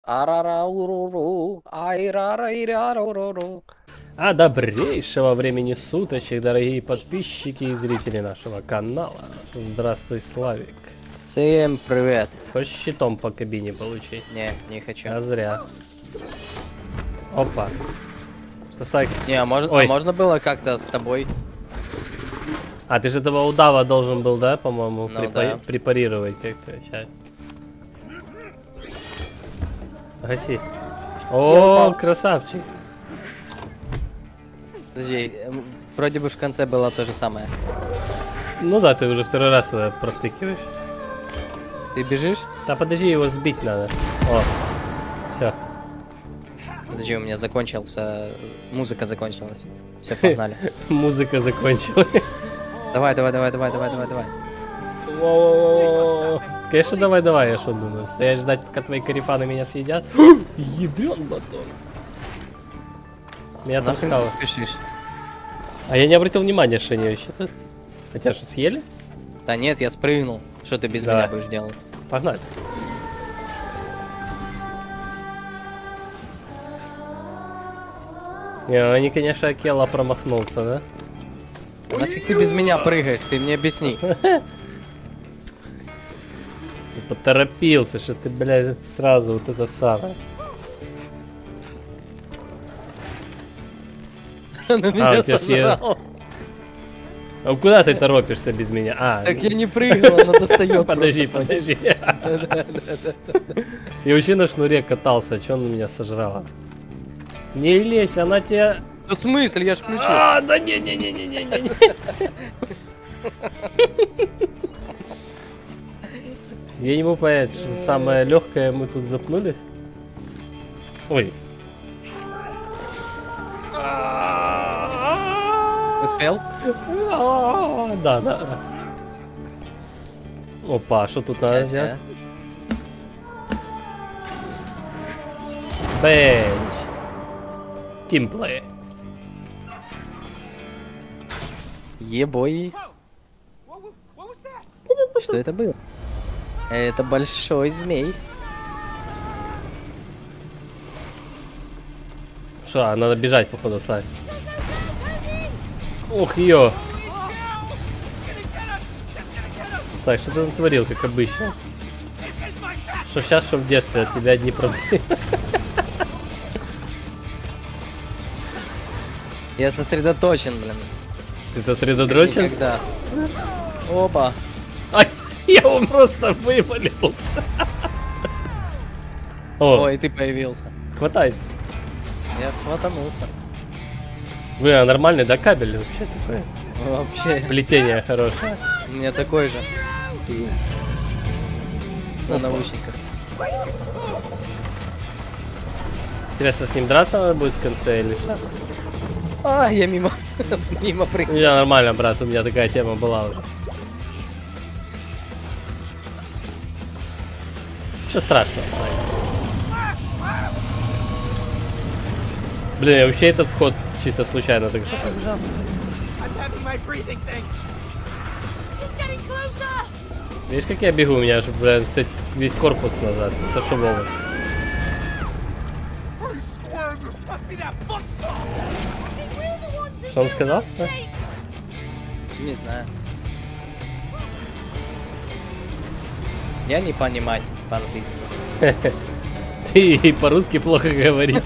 Арарауруру, айрарайраруруру. А добрейшего времени суточек, дорогие подписчики и зрители нашего канала. Здравствуй, Славик. Всем привет. Хочешь щитом по кабине получить? Не хочу. А зря. Опа. Что, Славик? Не, а можно было как-то с тобой? А ты же этого удава должен был, да, по-моему, Ну, да. препарировать как-то. Сейчас. Гаси. О, красавчик. Подожди, вроде бы в конце было то же самое. Ну да, ты уже второй раз его протыкиваешь. Ты бежишь? Да подожди, его сбить надо. О, все. Подожди, у меня музыка закончилась. Все, погнали. Музыка закончилась. Давай. Конечно, давай, я что думаю. Стоять ждать, пока твои карифаны меня съедят. Ядрен батон. Меня там Нахрен скала. ты спешишь? А я не обратил внимания, что они вообще тут. А тебя что, съели? Да нет, я спрыгнул. Что ты без Давай. меня будешь делать? Погнали. Не, они, конечно, Акела промахнулся, да? А нафиг ты без меня прыгаешь? Ты мне объясни. Ты поторопился, что ты, блядь, сразу вот это самое. На меня у тебя сожрал. А куда ты торопишься без меня? А, Так я не прыгал, она достает. подожди. Я вообще на шнуре катался, а чё он меня сожрала? Не лезь, она тебя... В смысле, я ж включил. А, да не. Я не могу понять, что самое легкое мы тут запнулись. Ой. Успел? Да. Опа, что тут надо Сейчас, сделать? Бенч. Тимплей. Ебой. Что это было? Это большой змей. Что, надо бежать, походу, Славь. Ух, ё. Славь, что ты натворил, как обычно? Что сейчас, что в детстве, от тебя одни проблемы. Я сосредоточен, блин. Ты сосредоточен? Никогда. Опа. Ай, я его просто вывалился. О, Ой, ты появился. хватайся. Я хватанулся. Блин, а нормальный, да, кабель вообще такой? Вообще. Плетение хорошее. У меня такой же. На наушниках. Интересно, с ним драться надо будет в конце или что? А, я мимо прыгнул. Я нормально, брат, у меня такая тема была уже. Ничего страшного, Слайк. Блин, я вообще этот вход чисто случайно так же побежал. Видишь, как я бегу, у меня же, блин, весь корпус назад. Это что, волос? Что он сказал? Все? Не знаю. Я не понимать по-английски. Ты и по-русски плохо говорить.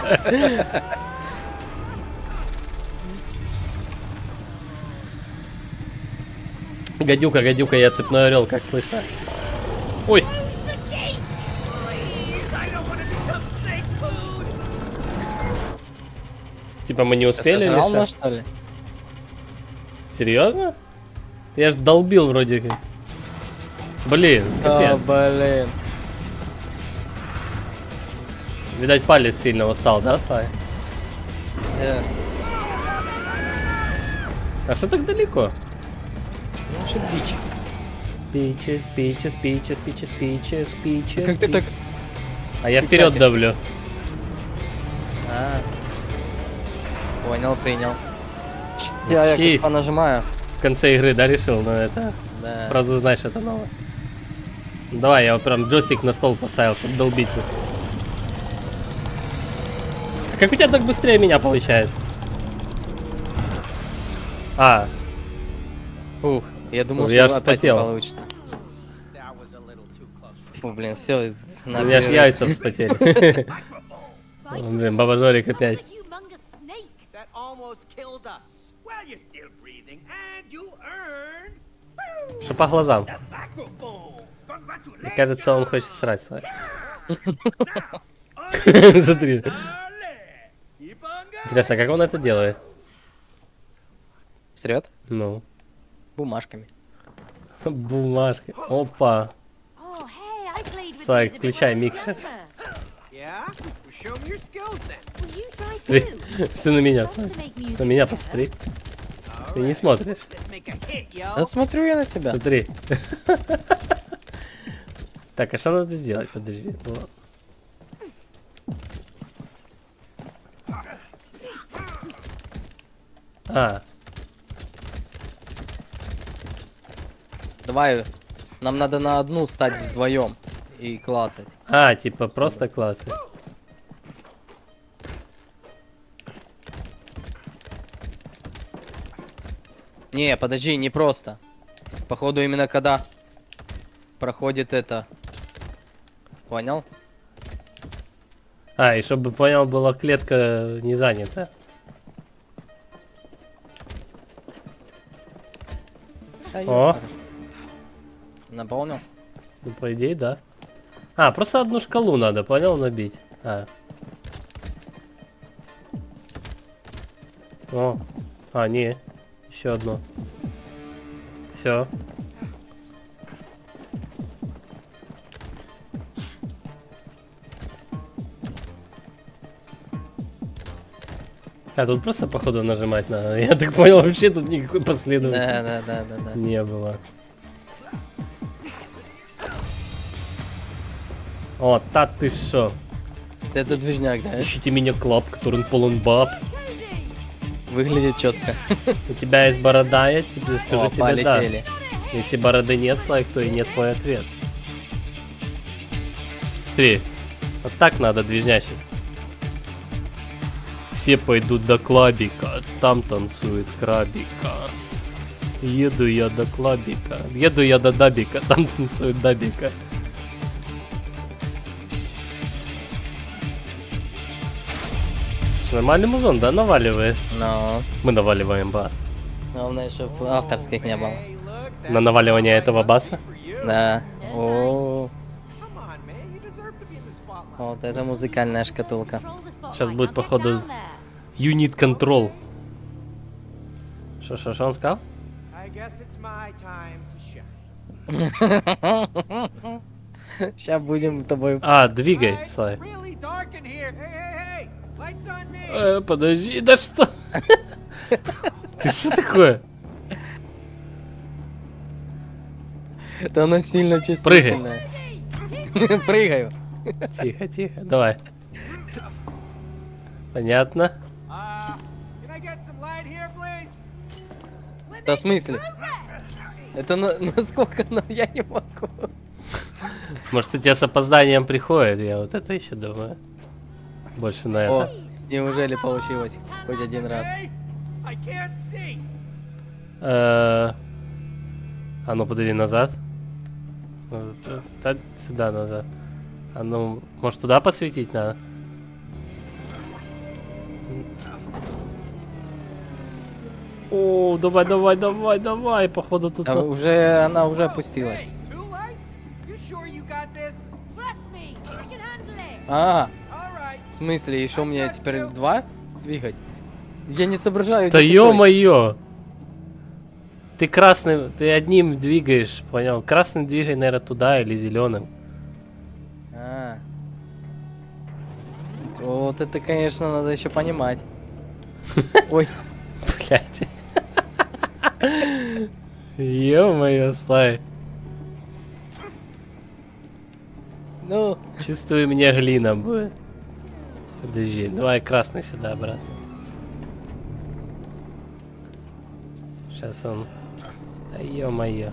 Гадюка, я цепной орел, как слышно. Ой! Типа мы не успели или Сожрал, что? что ли? Серьезно? Я ж долбил вроде как. Блин, О, капец. блин. Видать, палец сильно устал, да, Слай? А что так далеко? Ну, что бич. Пичес. Как ты так... А я ты вперед катишь? давлю. А. Понял, принял. Я Честь. как понажимаю. В конце игры, да, решил, но это... Да. Просто знаешь, это новое. Давай, я вот прям джойстик на стол поставил, чтобы долбить. Как у тебя так быстрее меня получается? А, Ух, я думал, я что ж опять не вспотел. получится. Фу, блин, все. У меня ж яйца вспотели. Блин, Баба Жорик опять. That almost killed us. Well, you're still breathing, and you earned Что по глазам? microphones. Мне кажется, он хочет срать. Смотри. Keep on going. Интересно, как он это делает? Срет Ну, бумажками. бумажки. Опа. Слайк, включай микшер. Yeah? Well, show me your skills then. Смотри, ты на меня, Слайк. На меня посмотри. Ты не смотришь. Let's make a hit, yo. Да смотрю я на тебя. Смотри. Так, а что надо сделать? Подожди. Вот. А, Давай, нам надо на одну стать вдвоем и клацать. типа просто классы. Не, подожди, не просто. Походу именно когда проходит это. Понял? А, и чтобы понял, была клетка не занята. О. Наполнил? Ну, по идее, да. А, просто одну шкалу надо, понял, набить. А. О. А, не. Еще одно. Все. А, тут просто, походу, нажимать надо. Я так понял, вообще тут никакой последовательности Да. не было. О, та ты шо? Это движняк, да? Ищите меня клаб, который полон баб. Выглядит четко. У тебя есть борода, я тебе скажу, О, тебе да. полетели. Если бороды нет, Слайк, то и нет мой ответ. Смотри, вот так надо движнячить. Все пойдут до клабика, там танцует крабика. Еду я до клабика, еду я до дабика, там танцует дабика. Нормальный музон, да, наваливает? Но Мы наваливаем бас. главное, чтобы авторских не было. Hey, look, На наваливание этого баса? for you. Да. О, Come on, man. You deserve to be in the spotlight. вот это музыкальная шкатулка. Сейчас будет, походу, Unit Control. Что он сказал? I guess it's my time to shine. Сейчас будем с тобой. А, двигай, It's Слайк. really dark in here. Hey. Lights on me. Подожди, да что? Ты что такое? Это она сильно чувствительная. Прыгаю. Тихо, тихо, давай. Понятно. Can I get some light here, please? Да в смысле? Это насколько я не могу. Может, у тебя с опозданием приходит, я вот это еще думаю. Больше на О, это. неужели получилось хоть один раз? Hey, I can't see. А ну, подойди назад. Да, сюда назад. А ну, может, туда посветить надо? О, давай, походу тут... А уже она уже опустилась. Hey, two lights? You sure you got this? А, All right. в смысле, еще мне теперь два двигать? Я не соображаю. Да где какой. ё-моё! Ты красным, ты одним двигаешь, понял? Красным двигай, наверное, туда или зеленым. А. Вот это, конечно, надо еще понимать. Ой, Блять. Ё-моё, Слай. ну, Чувствую, мне глина будет. Подожди, давай красный сюда обратно. Сейчас он... Да ё-моё.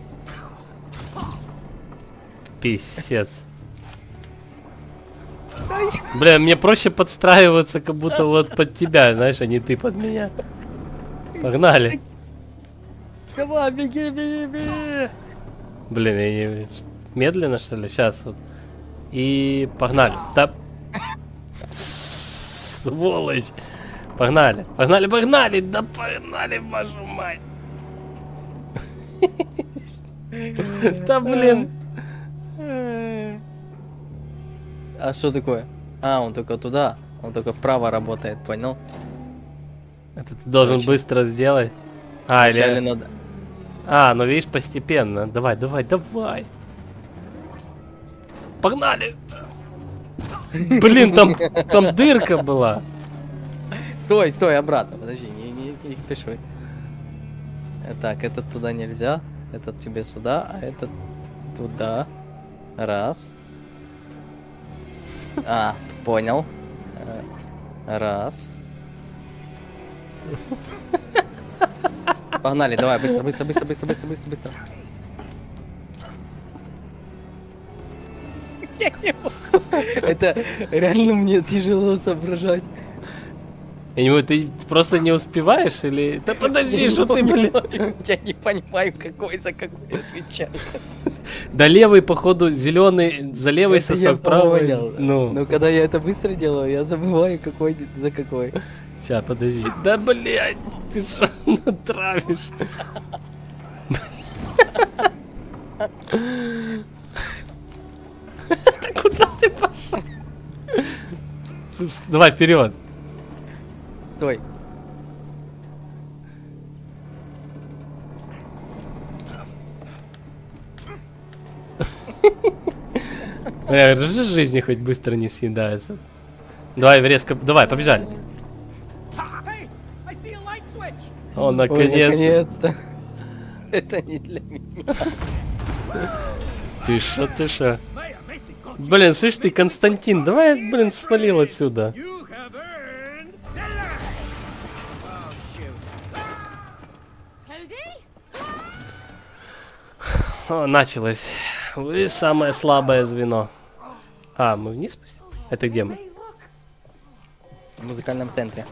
Писец. Бля, мне проще подстраиваться, как будто вот под тебя, знаешь, а не ты под меня. Погнали. Давай, беги, беги, беги. Блин, я не... Медленно, что ли? Сейчас вот. И погнали. Да. Сволочь. Погнали. Погнали, погнали. Да погнали, вашу мать. Да блин. А что такое? А, он только туда. Он только вправо работает, понял? Это ты должен Короче. быстро сделать. А, Вначале или... надо. А, ну видишь, постепенно. Давай, давай, давай. Погнали. Блин, там дырка была. Стой, стой, обратно. Подожди, не пиши. Так, этот туда нельзя. Этот тебе сюда, а этот туда. Раз. А, понял. Раз. Погнали, давай, быстро, быстро, быстро, быстро, быстро, быстро, быстро. Я не могу. Это реально мне тяжело соображать. Я не могу, ты просто не успеваешь или... Да подожди, что ты, блин. Я не понимаю, какой за какой отвечать. Да левый, походу, зеленый, за левый Это я сосок, правый. понял. Ну, Но когда я это быстро делаю, я забываю, какой за какой. сейчас, подожди. Да, блядь, ты что натравишь? Да куда ты пошел? Давай, вперед. Стой. Жизни хоть быстро не съедается. Давай, резко, давай, побежали. Hey, I see a light switch. О, Ой, наконец-то. наконец-то. Это не для меня. Ты шо, ты шо? May I basically got Блин, слышь ты, Константин, давай, блин, свалил отсюда. you have earned the light. Oh shoot. Cody? О, началось. Вы самое слабое звено. А, мы вниз спустились? Это где мы? Hey, look. В музыкальном центре.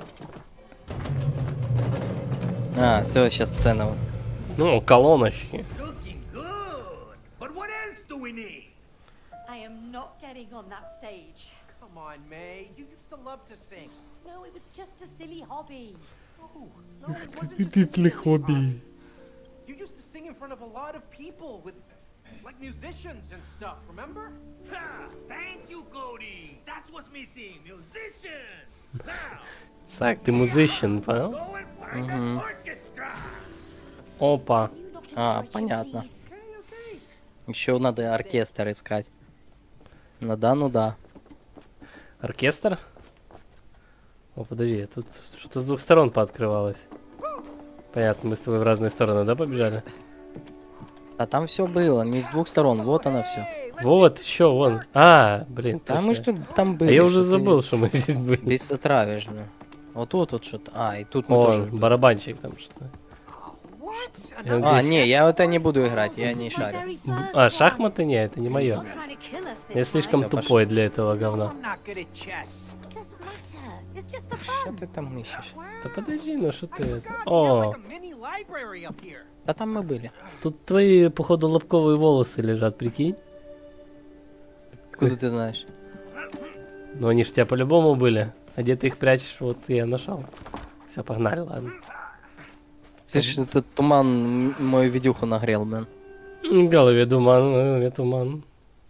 А, все, сейчас сцена. Ну, колоночки. Looking good. But what else do we need? I am not getting on that stage. Come on, May. You used to love to sing. No, it was just a silly hobby. Oh, no, it wasn't just a silly hobby. You used to sing in front of a lot of people with, like, musicians and stuff, remember? Ha! Thank you, Cody. That's what's missing. Musicians. Now, Так, ты музыщен, понял? go and find an orchestra. Опа. You not А, encouraging понятно. these? Okay, okay. Еще надо оркестр искать. Ну да, ну да. Оркестр? О, подожди, тут что-то с двух сторон пооткрывалось. Понятно, мы с тобой в разные стороны, да, побежали? А там все было, не с двух сторон, вот оно все. Hey, let's Вот, еще, вон. А, блин, Да мы точно. что там А были. я уже что ты забыл, что мы здесь были. Без отравишь, блин. Вот тут вот что-то. А, и тут мы О, тоже. барабанчик там что-то. what? Я А, надеюсь- не, я это не буду играть, я не My шарю. very first А, one. шахматы? Не, это не мое. Not trying to kill us this Я слишком time. Всё, тупой для этого говна. I'm not good at chess. It doesn't matter. It's just the Что fun. ты там ищешь? Да подожди, ну что I ты это? forgot we have О, like a mini library up here. Да там мы были. тут твои, походу, лобковые волосы лежат, прикинь? Откуда ты знаешь? Ну они ж у тебя по-любому были. А где ты их прячешь, вот я нашел. Все, погнали, ладно. Слышь, этот туман мою видюху нагрел, блин. В голове туман, в голове туман.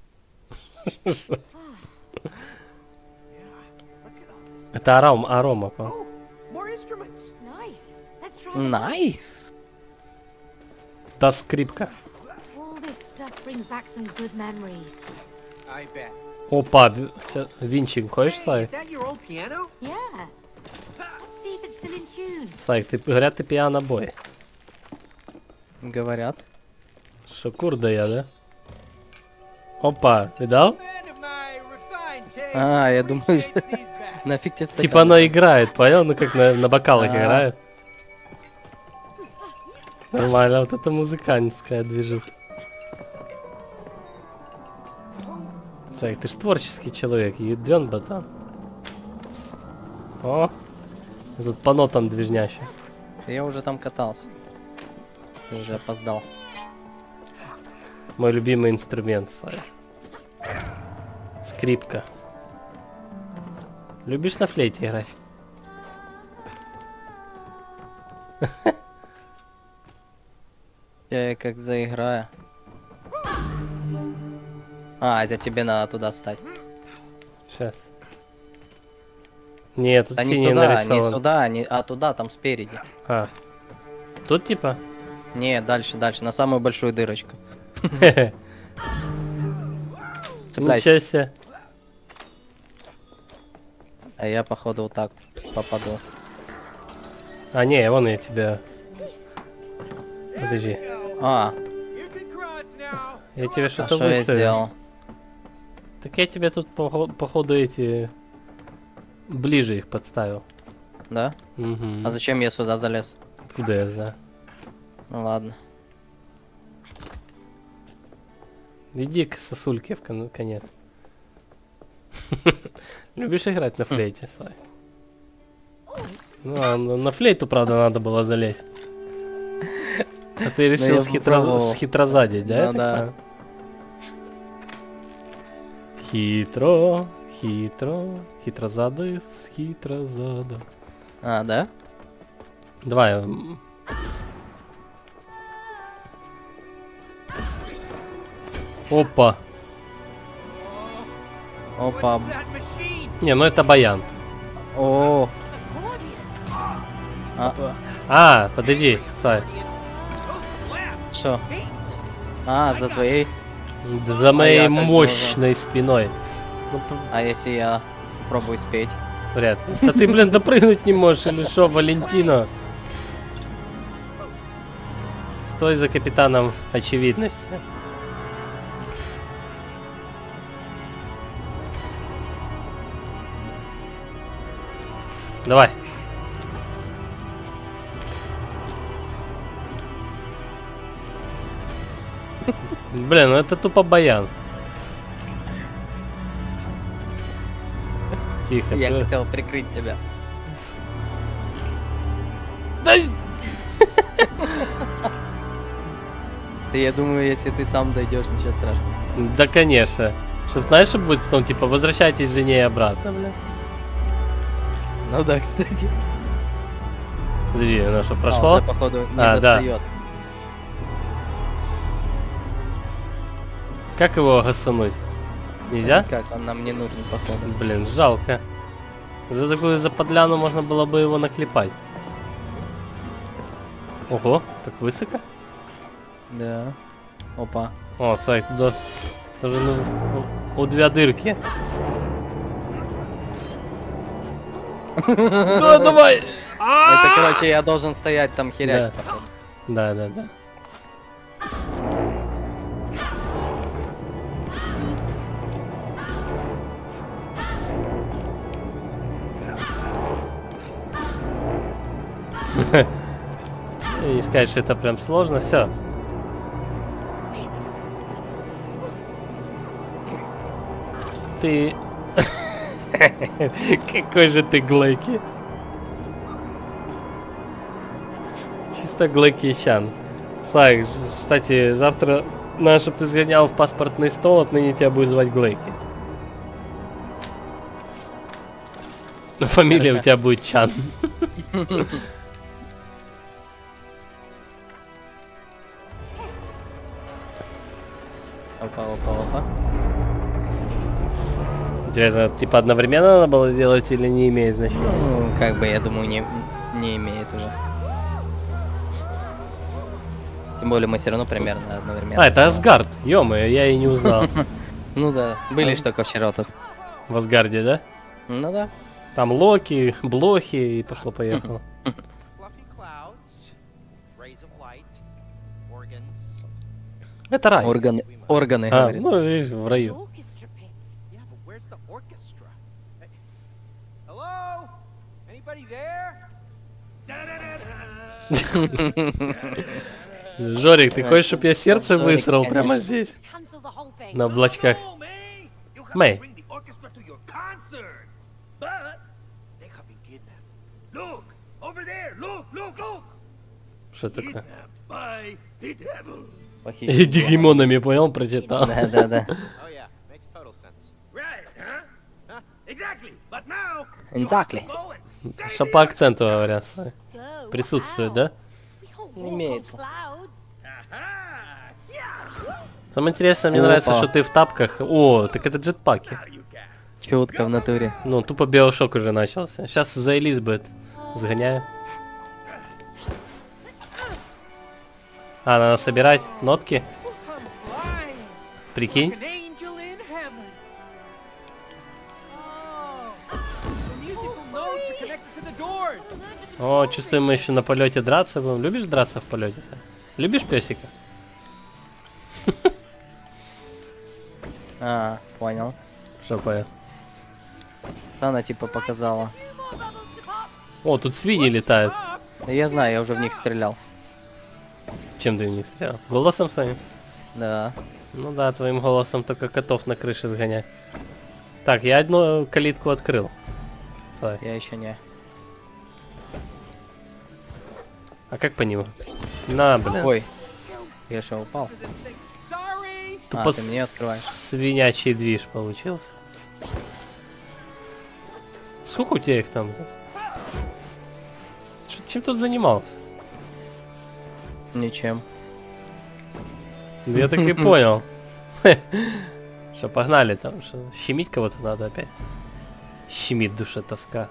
Look at all this. Это арома, по. Oh, more instruments. Nice. Let's try the Найс. Та скрипка. All this stuff brings back some good memories. I bet. Опа, щас, винчик, хочешь, Hey, is Славик? that your old piano? Yeah. Let's see if it's still in tune. Славик, ты, говорят, ты пиано-бой. Говорят. Что, курда я, да? Опа, видал? Man of my refined taste А, я думаю, appreciates что- these back. Нафиг тебе стакан. Типа оно играет, понял? Ну как на бокалах А. играет. Нормально, вот это музыкантская движуха. Так, ты ж творческий человек, ядрён ботан. О, тут по нотам движнящий. Я уже там катался. Ты уже опоздал. Мой любимый инструмент, Славик. Скрипка. Любишь на флейте играть? Я как заиграю. А, это тебе надо туда стать. Сейчас. Нет, тут А не синий туда, нарисован. не сюда, а туда, там спереди. А. Тут типа? Не, дальше, на самую большую дырочку. Цепляйся. Ничего себе. А я, походу, вот так попаду. А, не, вон я тебя... Подожди. А, Я тебе а что-то что я выставил. сделал? Так я тебе тут, походу, эти... Ближе их подставил. Да? Угу. А зачем я сюда залез? Откуда я знаю? Ну ладно. Иди к сосульке в конец. Любишь играть на флейте, Слай? Ну, а на флейту, правда, надо было залезть. А ты решил я попробовал. схитрозадить, да? Ну да. Так? Хитро, хитро, хитрозадый, хитрозадый. А, да? Давай. Опа. Опа. Не, ну это баян. О, А, подожди, Сай. что? А, за твоей. За моей я как мощной спиной. Ну, А если я попробую спеть? вряд ли. Да ты, блин, допрыгнуть не можешь, или что, Валентино? Стой за капитаном очевидности. Давай. Блин, ну это тупо баян. Тихо. Я ты- хотел прикрыть тебя. Да... Я думаю, если ты сам дойдешь, ничего страшного. Да, конечно. Что знаешь, что будет потом, типа, возвращайтесь за ней обратно, бля. Ну да, кстати. Подожди, оно что, А, прошло? уже, походу, не А, да. достает. Как его гасануть? Нельзя? Как, он нам не нужен, походу. Блин, жалко. За такую заподляну можно было бы его наклепать. Ого, так высоко? Да. Опа. О, Сай, туда тоже ну, у две дырки. Да, давай! Это, короче, я должен стоять там херячить, Да. походу. Да, да, да. И не сказать, что это прям сложно, все. Ты... Какой же ты глэки. Чисто глэки-чан. Сай, кстати, завтра надо, чтобы ты сгонял в паспортный стол, отныне тебя будет звать Глэки. Но фамилия у тебя будет Чан. Опа, опа, опа. Интересно, типа одновременно надо было сделать или не имеет значения? Ну, как бы, я думаю, не имеет уже. Тем более мы все равно примерно одновременно. А, это Асгард. Ё-моё, я и не узнал. Ну да, были ж только вчера тут. В Асгарде, да? Ну да. Там Локи, Блохи и пошло-поехало. Fluffy clouds, rays of light, organs. Это рай. Органы, А, говорит. ну, видишь, в раю. Orchestra pit. Yeah, but where's the orchestra? Hey, hello? Anybody there? Жорик, ты хочешь, чтобы я сердце Жорик, высрал конечно. прямо здесь? Cancel the whole thing. На облачках. No, May. You Мэй. Bring the orchestra to your concert. But they have been kidnapped. Look, over there. Look, look, look. Что такое? Kidnapped by the devil. Похищен. Дигимонами, понял, прочитал. Да. Oh yeah, makes total sense. Right, huh? Huh? Exactly. But now Exactly. go and save Что the по акценту говорят. Go, Присутствует, wow. да? We can't walk Имеется. on clouds. Aha! Yeah! Самое интересное, мне Опа. нравится, что ты в тапках. О, так это джетпаки. Now you can. Чётко в натуре. Ну, тупо биошок уже начался. Сейчас за Элизабет сгоняю. А, надо собирать нотки. I'm flying. Прикинь. An angel in heaven. Oh, the musical notes are connected to the doors. О, чувствуем, мы еще на полете драться будем. Любишь драться в полете? Любишь песика? А, понял. Что понял? Она типа показала. О, тут свиньи летают. Да я знаю, я уже в них стрелял. Чем ты в них стрелял? Голосом своим? Да. Ну да, твоим голосом только котов на крыше сгонять. Так, я одну калитку открыл. Слай. Я еще не. А как по нему? На, блин. Ой. Я что, упал? Sorry. Тупо ты мне открываешь. свинячий движ получился. Сколько у тебя их там? Чем тут занимался? Ничем. Я так и понял. Что погнали там, что щемить кого-то надо опять. Щемит душа тоска.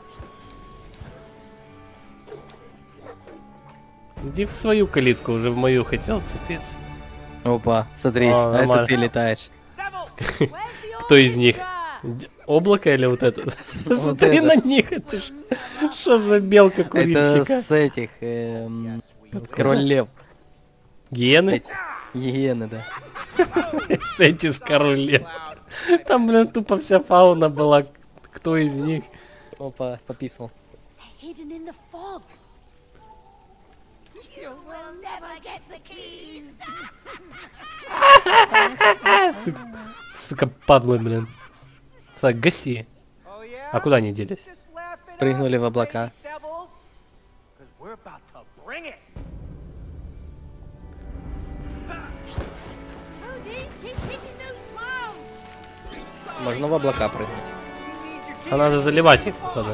Иди в свою калитку, уже в мою хотел вцепиться. Опа, смотри, О, а это нормально. ты летаешь. Devils. Кто из них? Облако или вот этот? Смотри это. на них, это ж... Что за белка Это курильщика? с этих, король лев. Гиены? Эти, гиены, да. Сетис королев. Там, блин, тупо вся фауна была. Кто из них? Опа, пописал. Hidden in the fog. You will never get the keys. Сука, падлы, блин. Так, гаси. Oh yeah. А куда они делись? Just laugh it Прыгнули up, в облака. devils. 'Cause we're about to bring it. Cody, keep hitting those clouds. Можно в облака прыгнуть. А надо заливать их, походу.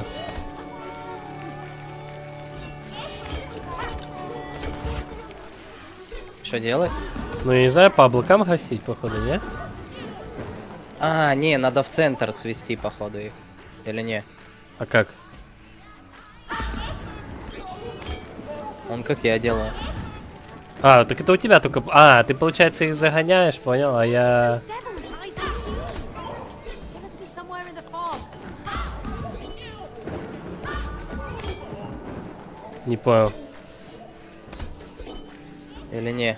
Что делать? Ну, я не знаю, по облакам гасить, походу, не? А, не, надо в центр свести, походу, их. Или не? А как? Он как я делаю. А, так это у тебя только... А, ты, получается, их загоняешь, понял? А я... Devils hide those keys. They must be somewhere in the fog. Не понял. Или не?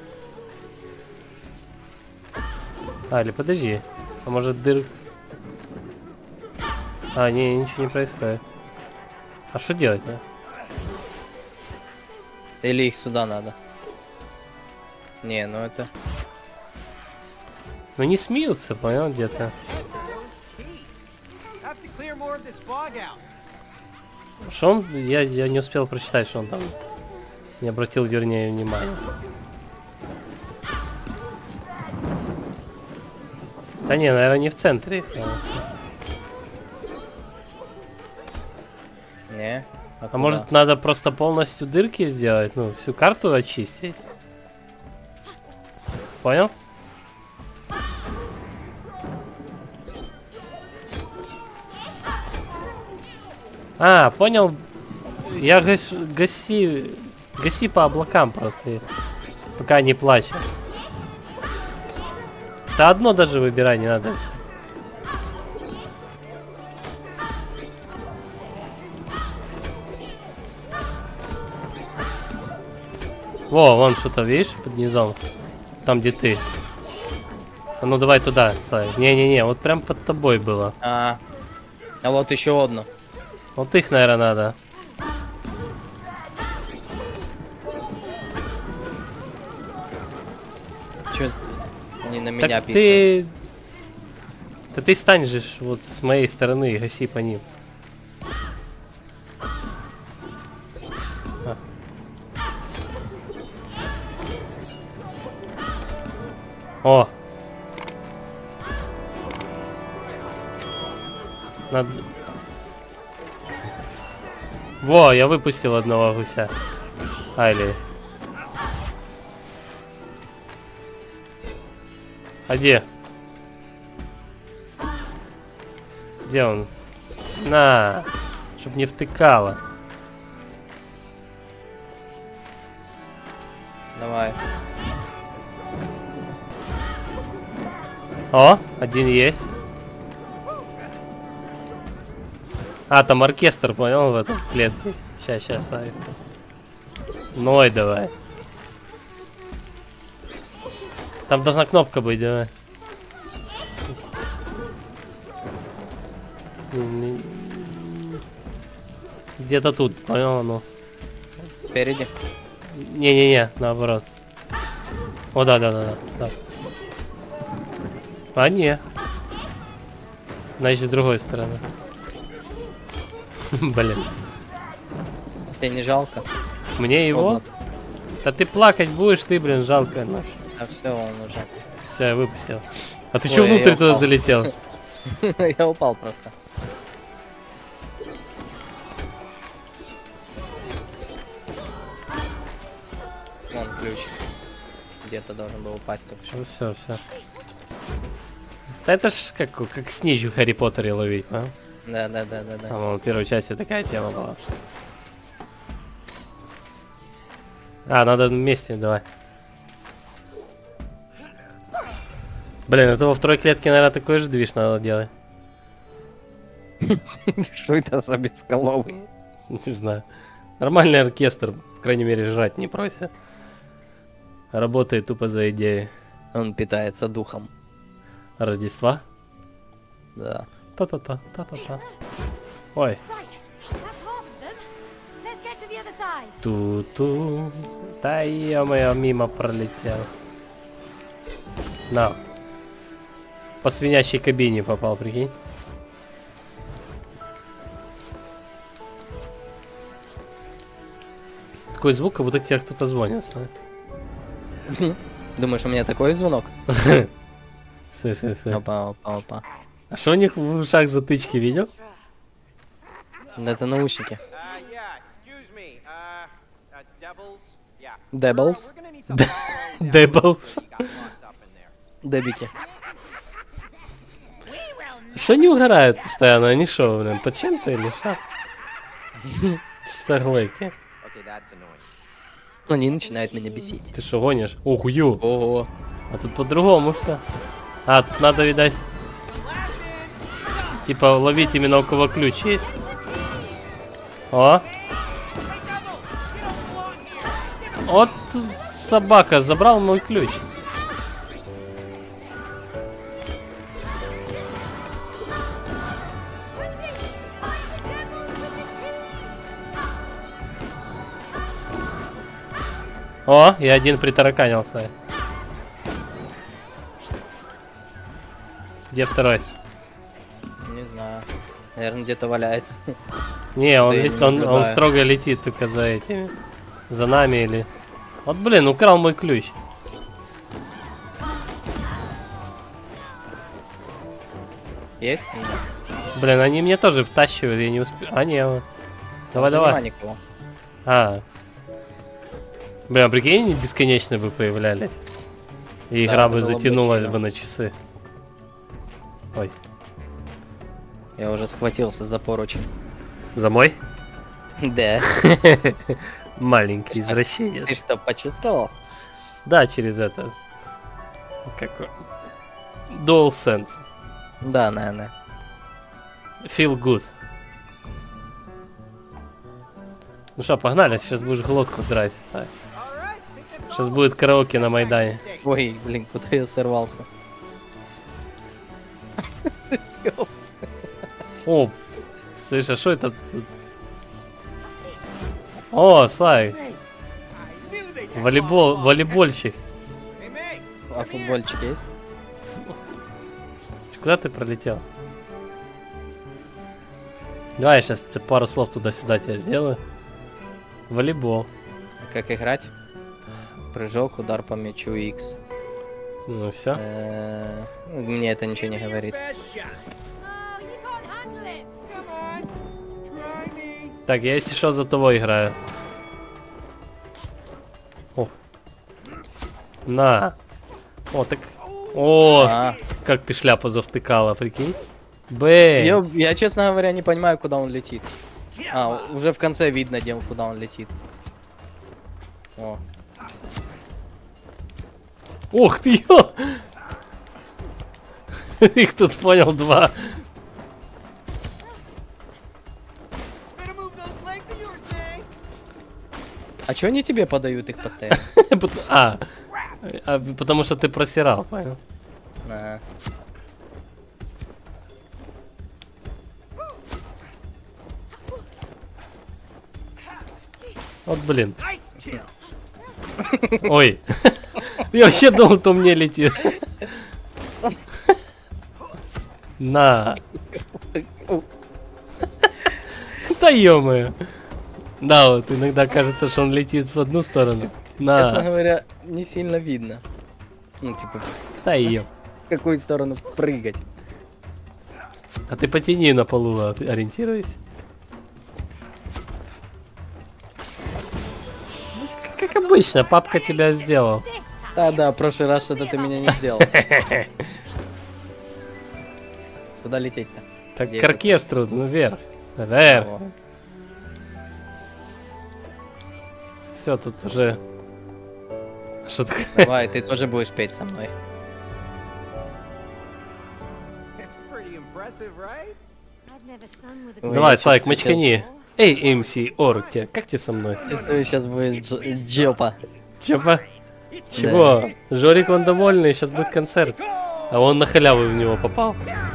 А, или подожди. А может дыр... А, не, ничего не происходит. А что делать, да? Или их сюда надо? Не, ну это... Ну не смеются, понял, где-то. Have to clear more of this fog out. Что он... Я не успел прочитать, что он там... Не обратил, вернее, внимания. Да не, наверное, не в центре. Не. А может, надо просто полностью дырки сделать? Ну, всю карту очистить? Понял? А, понял. Я гаси по облакам просто. Пока не плачет. Да одно даже выбирай, не надо. Во, вон что-то, видишь, под низом. Там, где ты. А ну давай туда, Славик. Не-не-не, вот прям под тобой было. А вот еще одно. Вот их, наверное, надо. Че они на меня Так пишут? ты Да ты станешь вот с моей стороны и гаси по ним. О! Надо... Во, я выпустил одного гуся. Али. А где? Где он? На! Чтоб не втыкало. Давай. О, один есть. А, там оркестр, понял, в этом клетке. Сейчас, ай. Ной, давай. Там должна кнопка быть, давай. Где-то тут, понял, ну. Спереди. Не-не-не, наоборот. О, да. А, не. Значит, с другой стороны. Блин. Тебе не жалко? Мне его? Вот. Да ты плакать будешь, ты, блин, жалко. Ну. А все, он уже. Все, я выпустил. А ты Ой, чё я внутрь туда упал. залетел? Я упал просто. Вон ключ. Где-то должен был упасть только что. Все. Да это ж как снизу в Гарри Поттере ловить, а? Да. По-моему, в первой части такая тема была. А, надо вместе, давай. Блин, это во второй клетке, наверное, такой же движ надо делать. Что это за бесколовый? Не знаю. Нормальный оркестр, по крайней мере, жрать не просит. Работает тупо за идеей. Он питается духом. Рождества? Да. Та-та-та. Ой. Right, that's half of them. Let's get to the other side. Ту-ту. Да ё-моё, мимо пролетел. На. По свинящей кабине попал, прикинь. Такой звук, как будто к тебе кто-то звонит. Думаешь, у меня такой звонок? Сы. Опа. А что у них в ушах затычки, видел? Это наушники. Yeah, excuse me. Devils? Yeah. Devils? We're gonna need to borrow Devils. that got locked up in there. Дебики. Что они угорают постоянно? Они что, блин, под чем-то или что? Чистоглойки. Okay, that's annoying. Они начинают меня бесить. Ты что, гонишь? Охую. Ого. А тут по-другому все. А, тут надо, видать, типа ловить именно у кого ключ есть. О! Вот собака забрал мой ключ. О, я один притараканился. Где второй? Не знаю. Наверное, где-то валяется. Не, он, я не он наблюдаю. строго летит только за этими. За нами или... Вот, блин, украл мой ключ. Есть? Нет. Блин, они мне тоже втащивают, я не успел. А, не, вот. Давай, Уже нема давай. никого. А. Бля, прикинь, они бесконечно бы появлялись. И Да, игра это бы было бы затянулась очень, бы на часы. Ой. Я уже схватился за поручень. За мой? Да. Маленький Ты извращенец. что, почувствовал? Да, через это. Какой? DualSense. Да, наверное. Feel good. Ну что, погнали, сейчас будешь глотку драть. All right, think that's Сейчас будет караоке на Майдане. Ой, блин, куда я сорвался? О, слышь, а что это тут? О, Слай, волейбольщик. Hey, Meg. А футбольчик есть? Куда ты пролетел? Давай я сейчас пару слов туда-сюда тебе сделаю. Волейбол. Как играть? Прыжок, удар по мячу X. Ну все. Мне это ничего не говорит. Oh, you can't handle it. Come on, try me. Так, я если что за того играю. О. На. О, так. О, А. как ты шляпу завтыкала, прикинь. Бэй. Я, честно говоря, не понимаю, куда он летит. А, уже в конце видно, куда он летит. О. Ух ты, ё! Их тут понял два. Better move those legs of yours, May. А чё они тебе подают их постоянно? Потому что ты просирал, понял? А. Вот блин. Nice kill. Ой. Я вообще думал, то мне летит. На. Да ё-моё. Да, вот иногда кажется, что он летит в одну сторону. Честно На. говоря, не сильно видно. Ну, типа, Да ё. в какую сторону прыгать. А ты потяни на полу, ориентируйся. Как обычно, папка тебя сделал. This time. Да, в прошлый раз что-то ты меня не сделал. Куда лететь-то? Так Где к оркестру, ну вверх. Вверх. О. Все, тут уже... Что такое? Давай, ты тоже будешь петь со мной. It's pretty impressive, right? I've never sung with a Ой, Давай, я Слайк, честно мочкани. Эй, МС Орг, как тебе со мной? Если сейчас будет джопа. Чепа? Чего? Жорик, он довольный, сейчас будет концерт. А он на халяву в него попал.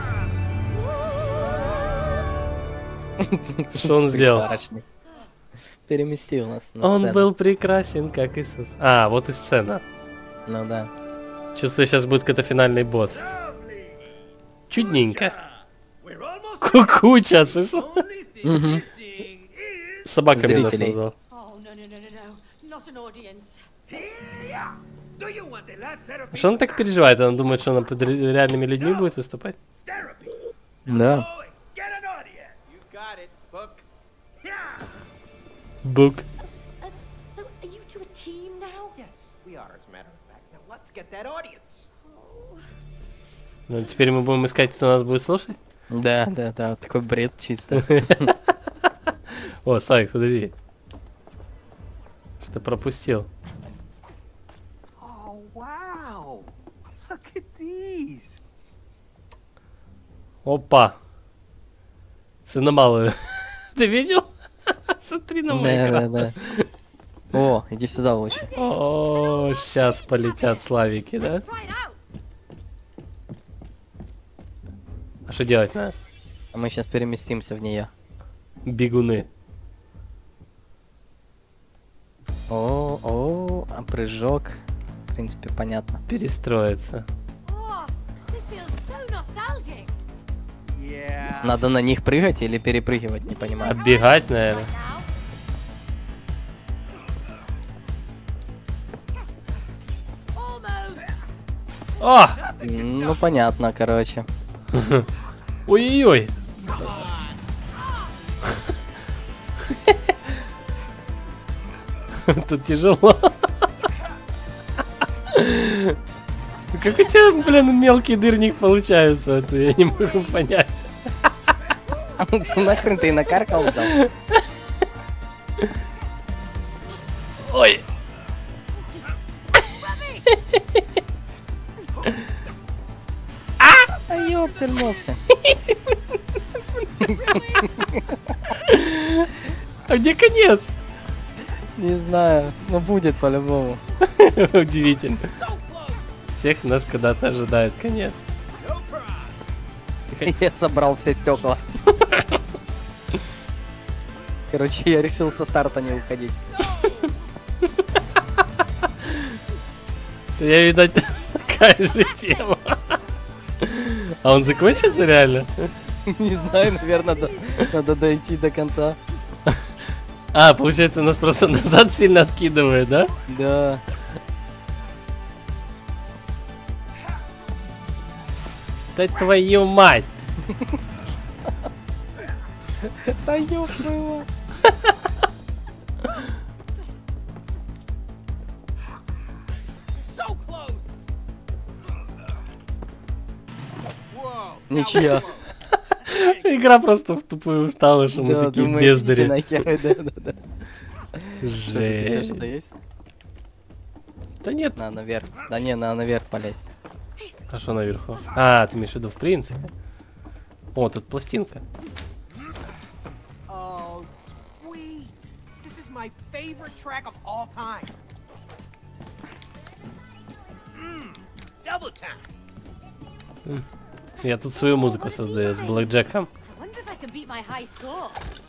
Что он сделал? Барышник. Переместил нас на Он сцену. был прекрасен, как Иисус. А, вот и сцена. Ну да. Чувствую, сейчас будет какой-то финальный босс. Чудненько. We're almost Кукуча, слышал? only thing missing is Собаками нас Зрителей. назвал. Oh, no. Not an audience. here. Do you want the last therapy? Что он так переживает? Он думает, что он перед реальными людьми будет выступать? Therapy. Да. Oh, get an audience. You got it, Book. Yeah. Бук. So, are you two a team now? Yes, we are, as a matter of fact. Now let's get that audience. Ну, теперь мы будем искать, кто нас будет слушать? Да, такой бред чисто. О, Слайк, подожди. Что пропустил? Oh, wow. Look at these. Опа. Сына малую. Ты видел? Смотри на мой экран. Да. О, иди сюда лучше. О, сейчас полетят славики, да? Try it out. А что делать надо? А мы сейчас переместимся в нее. Бегуны. А прыжок. В принципе, понятно. Перестроиться. Oh, this feels so nostalgic. Yeah. Надо на них прыгать или перепрыгивать, не понимаю. Оббегать, наверное. Now. Almost. О! Ну, понятно, короче. Ой-ой-ой. Тут тяжело. Как у тебя, блин, мелкий дырник получается? Это я не могу понять. Нахрен ты и накаркал взял? Ой. А ёптель-мопсель. А где конец? Не знаю, но будет по-любому. Удивительно. So close. Всех нас когда-то ожидает конец. No prize. Я собрал все стекла. Короче, я решил со старта не уходить. Я, видать, такая же тема. А он закончится реально? Не знаю, наверное, надо дойти до конца. А, получается, нас просто назад сильно откидывает, да? Да. Да твою мать! Да ёб твою мать. So close. Whoa. Ничья. Игра просто в тупую устала, что мы Да, такие думаю, идите бездари. нахер, да. Что, тут еще Жесть. что-то есть? Да нет. На, наверх. Да не, надо наверх полезть. А что наверху? А, ты имеешь в виду в принципе? О, тут пластинка. Oh, sweet. This is my favorite track of all time. Double time. Я тут свою музыку создаю с Блэк Джеком. I wonder if I can beat my high score.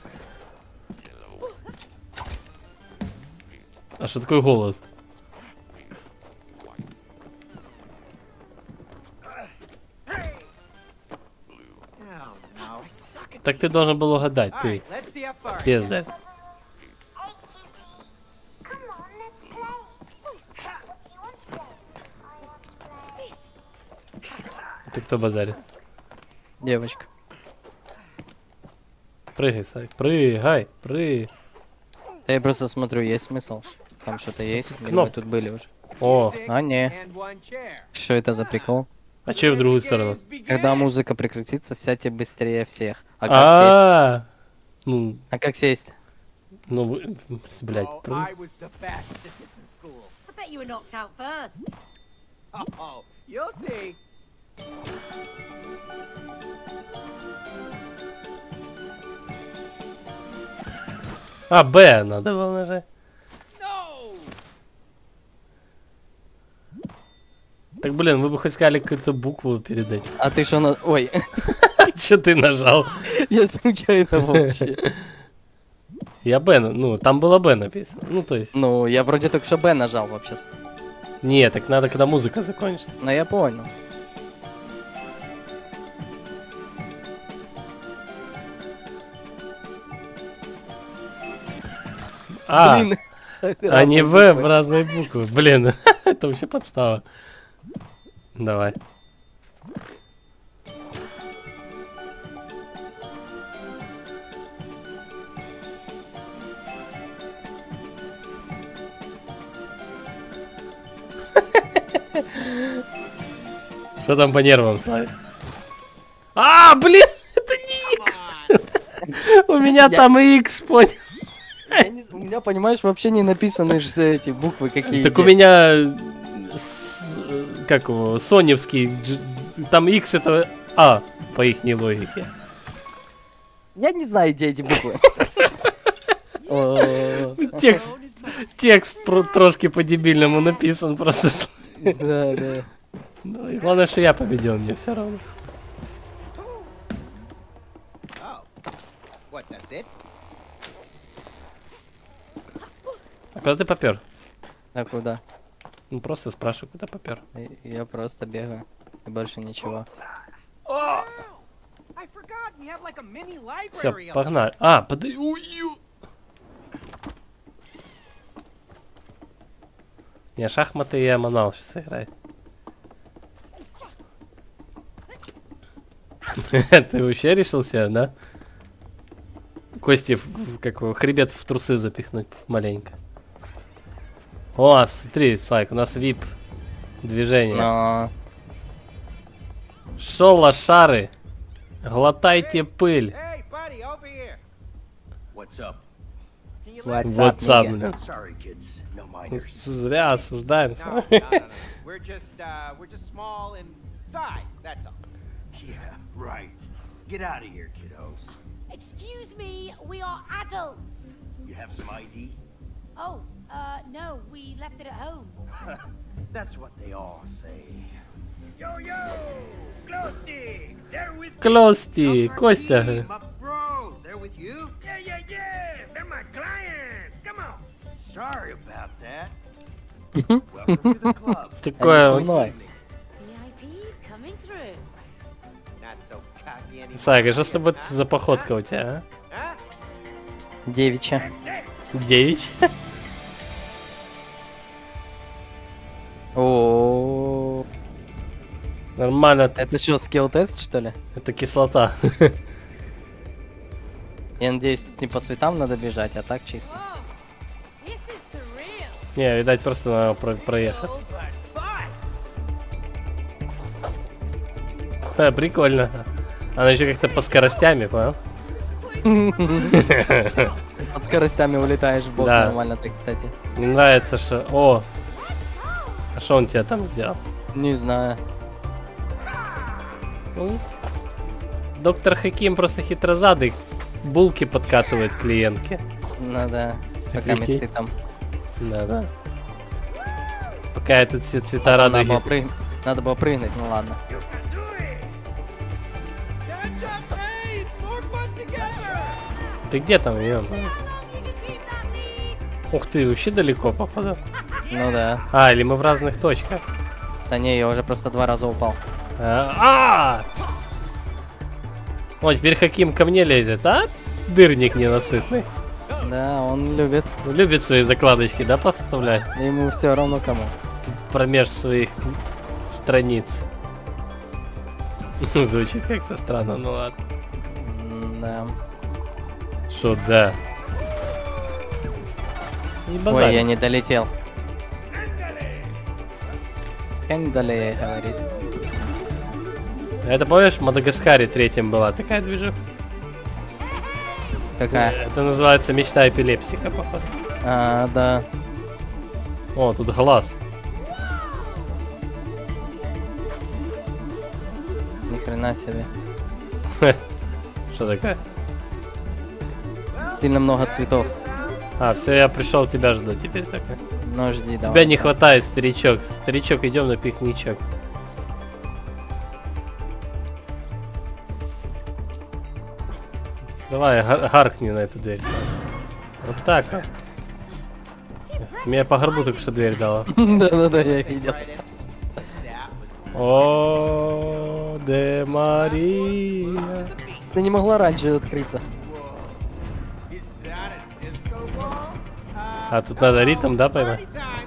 А что такое голос? Oh no, I suck at Так ты должен был угадать, All ты. right, let's see how far. Бездарь. Hey, cutie. Come on, let's play. What do you want to play? I want to play. Ты кто базарит? Девочка. Прыгай, Сай. Прыгай, прыгай. Я просто смотрю, есть смысл. Там что-то есть. Или мы Кнопка. тут были уже. О, Music А, не. and one chair. Что это за прикол? а че в другую сторону? Games begin. Когда музыка прекратится, сядьте быстрее всех. А как А, сесть? ну, А как сесть? ну, блядь. Oh, прыг- I was the best at this in school. I bet you were knocked out first. Oh, you'll see. А, Б надо было нажать. No. Так, блин, вы бы хоть сказали какую-то букву передать. А ты что на... Ой, Че ты нажал? я случайно вообще. Я Б, ну, там было Б написано. Ну, то есть... Ну, я вроде только что Б нажал вообще. Не, так надо, когда музыка закончится. Но я понял. А, Блин. а не разные В в буквы. разные буквы. Блин, это вообще подстава. Давай. Что там по нервам, Славик? А, блин, это не X. У меня там и X, понял. У меня, понимаешь, вообще не написаны же эти буквы какие. Так у меня, как его, соневский, там X это А, по их логике. Я не знаю, где эти буквы. О, Текст трошки по-дебильному написан просто. Да, да. Ну, и главное, что я победил, мне все равно. Oh. What, that's it? А куда ты попер? А куда? Ну просто спрашиваю, куда попер. Я просто бегаю. И больше ничего. I forgot we have like a mini Все, library. up погнали. А, подай. Ую. Не, шахматы я манал сейчас играть. Ты вообще решился, да? Кости, как его, хребет в трусы запихнуть маленько. О, смотри, Слайк, у нас вип движение. Но... Шо, лошары, глотайте пыль. Hey, buddy, over here. What's up? Can you What's let... up, Вот сам, nigga? блин. Sorry, kids. No minors. Зря осуждаем. No, no. We're just small in size, that's all. Yeah, right. Get out of here, kiddos. Excuse me, we are adults. You have some ID? Oh, no, we left it at home. That's what they all say. Yo, yo! Glow stick! They're with Клости, Костя. My bro, they're with you? Yeah, yeah, yeah! They're my clients! Come on! Sorry about that. Welcome to the club. Такое Со вот. мной. VIPs coming through. Сайга, что с тобой за походка у тебя, Девичья. а? Девичь? О, Нормально, это что, скилл-тест, что ли? это кислота. Я надеюсь, тут не по цветам надо бежать, а так чисто. Не, видать, просто надо проехаться. Прикольно. Она еще как-то по скоростями, понял? Под скоростями улетаешь в бок, Да. нормально так, кстати. Мне нравится, что... О! А что он тебе там сделал? Не знаю. Ну, доктор Хаким просто хитрозадый. Булки подкатывает клиентке. Ну да. Ты Пока прикинь. месты там. Да-да. Пока я тут все цвета радуги. Надо было прыгнуть, ну ладно. Catch up, hey! It's more fun together! Ты где там, Ион? Ух ты, вообще далеко, походу. Ну да. А, или мы в разных точках. Да не, я уже просто 2 раза упал. О, теперь Хаким ко мне лезет, а? Дырник ненасытный. Да, он любит. Любит свои закладочки, да, поставлять? Ему все равно кому. Промеж своих страниц. Звучит как-то странно, ну ладно. Да. Шо, да. Не Ой, базарь. я не долетел. Эндале, говорит. Это помнишь, в Мадагаскаре третьем была такая движуха? Какая? Это называется мечта эпилепсика, походу. А, да. О, тут глаз. Ни хрена себе. Что такое? Сильно много цветов. А, все, я пришел, тебя жду теперь такой. Но жди, давай. Тебя не хватает, старичок. Старичок, идем на пикничок. Давай, гаркни на эту дверь. Вот так вот. Меня по горбу только что дверь дала. Да-да-да, я видел. О, де Мария. Ты не могла раньше открыться. Is that a disco ball? А тут надо ритм, да, поймать? Party time!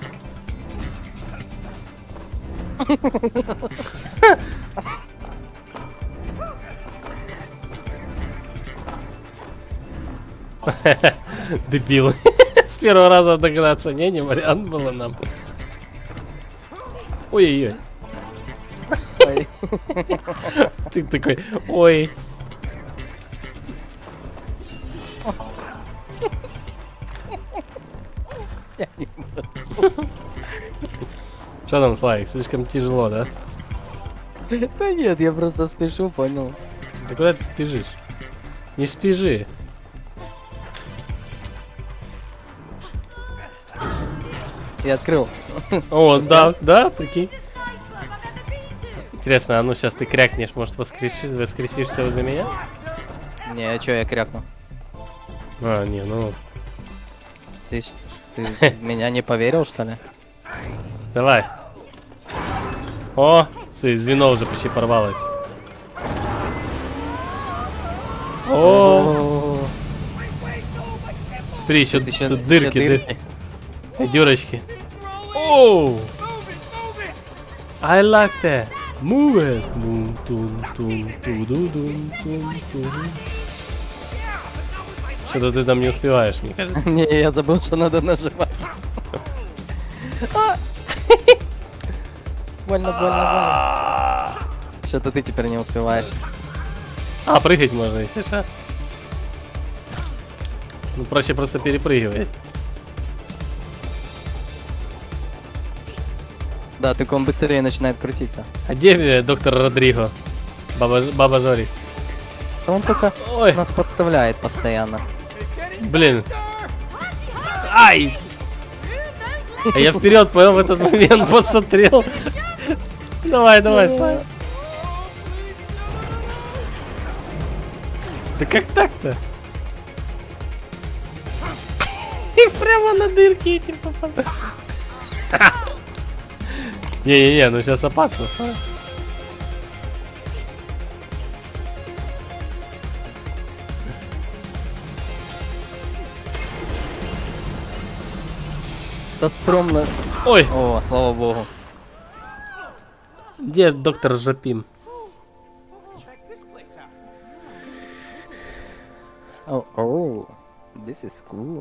Дебил. С первого раза догадаться. Не вариант было нам. Ой-ой-ой. Ой. Ты такой, ой. Что там, Славик, слишком тяжело, да? Да нет, я просто спешу, понял. Да куда ты спешишь? Не спеши. Я открыл. О, да, да, прикинь. Интересно, а ну сейчас ты крякнешь, может воскресишься возле меня? Не, а чё я крякну? А, не, ну, Ты в меня не поверил, что ли? давай. О, звено уже почти порвалось. О, смотри, еще Тут ещё- тут ещё дырки, дырочки. Оу, I like that. Move it. Мум, тун, тун, ту-ду-дум, тун, тун. Что-то ты там не успеваешь, мне кажется. Не, я забыл, что надо нажимать. Больно, больно. Что-то ты теперь не успеваешь. А, прыгать можно, если что. Ну, проще просто перепрыгивать. Да, только он быстрее начинает крутиться. А где доктор Родриго? Баба Жори. Он только Ой, нас подставляет постоянно. блин. Ай! А я вперед, понял, в этот момент посмотрел. Давай, давай, Слава. Да как так-то? И прямо на дырки эти попал. Не-не-не, ну сейчас опасно, Слава. Да стрёмно. Ой, О, слава богу. где доктор Жапим? Check this place out. Oh, this is cool.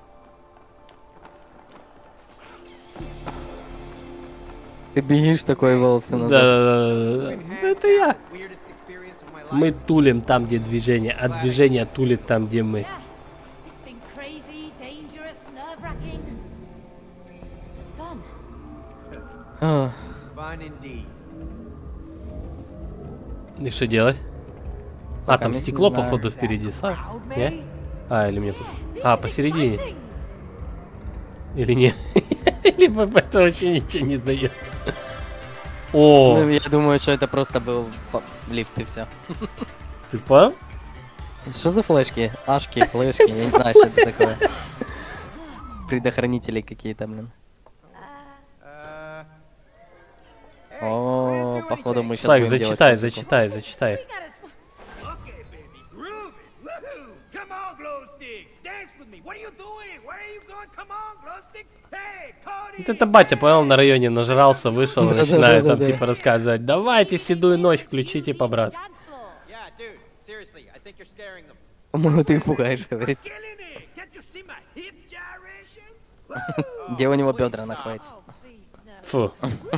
Ты бегишь такой волосы назад. Да, это я. Weirdest experience of my life. Мы тулим там, где движение, а движение тулит там, где мы. Yeah. It's been crazy, dangerous, nerve-wracking. Fun. А, Fun indeed. И что делать? А, Пока там не стекло, знаю. походу, впереди. Proud, Не? May? А, или мне... This is посередине. exciting. Или не? Или это вообще ничего не дает. ну, О, я думаю, что это просто был лифт и все. ты понял? Что за флешки? Ашки, флешки, я не знаю, что это такое. Предохранители какие-то, блин. Hey, О, походу мы сейчас Слайк, будем делать зачитай, музыку. зачитай, зачитай. We gotta okay, baby, grooving. Woohoo! Come on, glow sticks, dance with me. What are you doing? Where are you going? Come on, glow sticks. Hey, Cody. Вот это батя, понял, на районе нажрался, вышел и начинает там Да-да-да-да-да. типа рассказывать. Давайте седую ночь включите по-братски. dance floor. Yeah, dude. Seriously, I think you're scaring them. По-моему, ты их пугаешь, говорит. Killing it. Can't you see my hip gyrations? Woo! Где у него бедра находятся? Oh, please, no. Фу.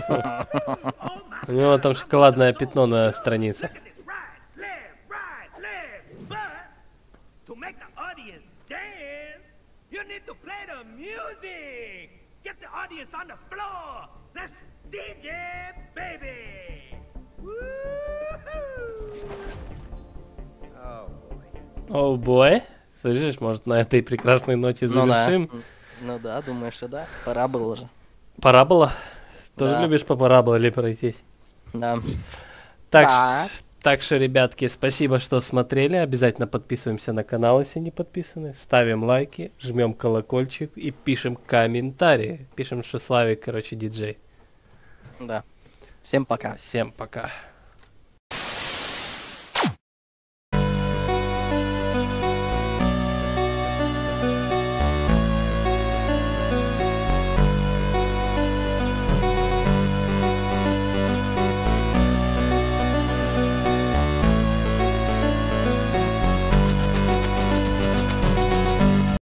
У него там шоколадное пятно на странице. Look at this. Right, left. But to make the audience dance, you need to play the music. Get the audience on the floor. Let's DJ, baby. Woo-hoo. Oh boy. О, бой. Слышишь, может на этой прекрасной ноте Ну да. завершим? Ну да, думаешь, что да? Пора было же. Парабола? Тоже Да. любишь по параболе пройтись? Да. Так, Так. так что, ребятки, спасибо, что смотрели. Обязательно подписываемся на канал, если не подписаны. Ставим лайки, жмем колокольчик и пишем комментарии. Пишем, что Славик, короче, диджей. Да. Всем пока. Всем пока.